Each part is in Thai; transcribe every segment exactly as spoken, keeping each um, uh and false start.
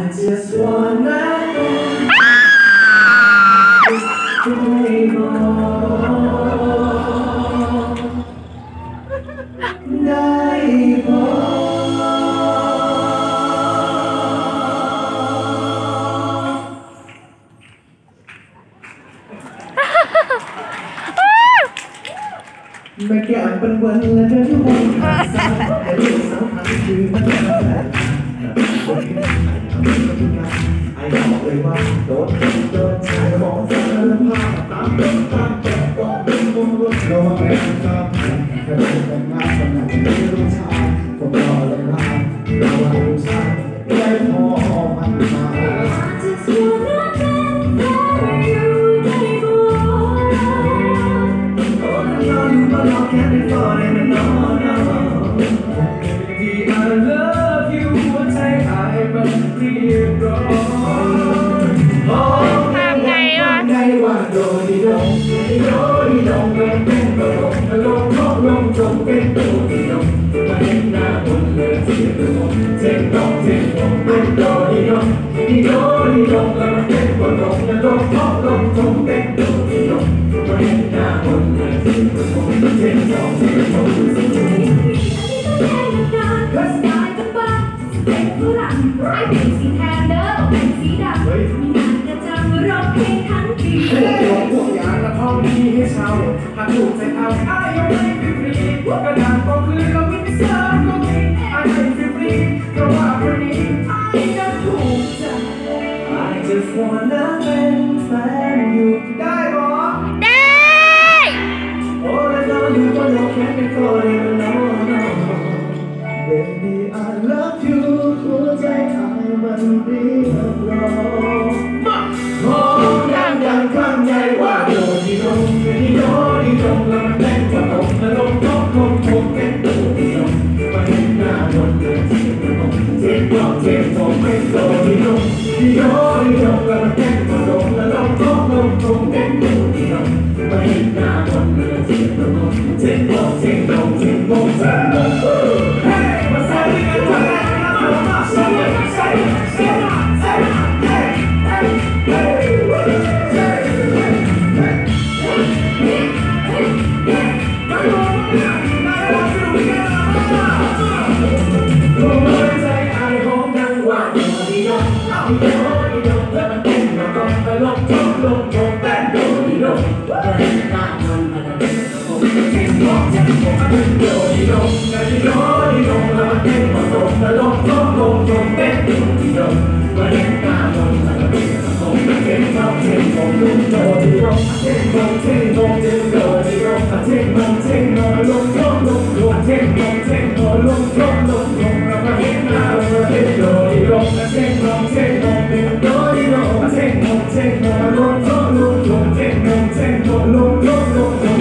just wannaได้พอไม่แก่เป็นวันและเดินวนผ่านซ้ำแต่เรื่องสำคัญคือมันจะแพ้ไอ้บอกเลยว่าโดนโดนชายมองสารภาพตามเดินตามแกะต้องเดินวนรถเราไม่ทราบแค่เป็นงานคนนั้นไม่รู้ชาก็รอเลยนะเรารู้ชาได้พอมันมาCan't be falling no no Baby I love you หัวใจหายมันเรียกร้องทำไงวะไงว่าโดดีดงโดดีดงเป็นเป็นกระดงกระดงลงลงจงเป็นตัวดีดงมาเห็นหน้าบนเรือเสียกระดงเจ็บดงเจ็บดงเป็นโดดีดงดีโดดีดงแล้วมันเป็นกระดงกระดงลงลงจงเป็นตัวดีดงมาเห็นหน้าบนเรือเสียกระดงเจ็บดงเจ็บดงเป็นผู้หลังไอ้เป็นสีแทนเด้อเป็นสีดำมีงานกระจังร้องเพลงทั้งปีพวกพวกยากระท่อมดีให้เช่าถ้าถูกใจเอาไอ้ยังไม่ฟรีกระดาษก็คือก็ไม่เสิร์ฟก็มีไอ้ไม่ฟรีเพราะว่าวันนี้ไอ้จะถูกใจ I just wanna เป็นแฟนอยู่ได้บ่ได้ All I know you don't know can't be falling no no Baby I love you หัวใจไอ้มันเรียกร้องมองดังดังข้างในว่าโดดีดงดีโดดีดงแล้วมันเป็นกระดงแล้วลงลงลงลงเป็นตัวดีดงมาเห็นหน้าบนเรือเสียงกระดงเจ็บดงเจ็บดงเป็นโดดีดงดีโดดีดงแล้วมันเป็นกระดงแล้วลงลงลงลงเป็นตัวดีดงมาเห็นหน้าบนเรือเสียงกระดงเจ็บดงเจ็บดงเจ็บดงเจ็บดงมาใส่กันเถอะมาใส่ใส่ใส่ใส่เฮ้เฮ้เฮ้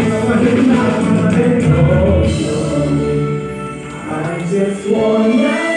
I just wanna